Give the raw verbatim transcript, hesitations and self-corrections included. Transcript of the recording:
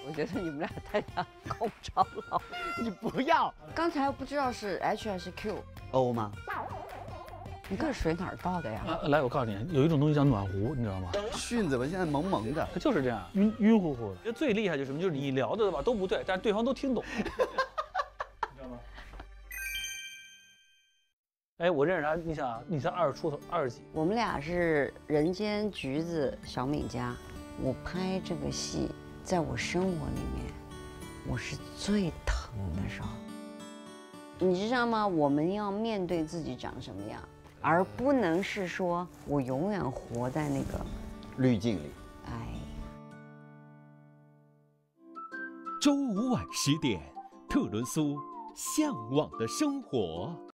我觉得你们俩太像孔昭老。 你不要。 刚才不知道是 H 还是 Q O 吗？ 你这水哪儿倒的呀？ 啊，来，我告诉你，有一种东西叫暖壶，你知道吗？ 训子吧，现在萌萌的。 它就是这样，晕晕乎乎的。觉得最厉害就是什么？就是你聊的吧都不对，但是对方都听懂。你知道吗？哎，我认识他，你想，你才二十出头，二十几。 我们俩是人间橘子小敏家。我拍这个戏，在我生活里面，我是最疼的时候。你知道吗？我们要面对自己长什么样，而不能是说我永远活在那个滤镜里。 哎。 周五晚十点，特伦苏《向往的生活》。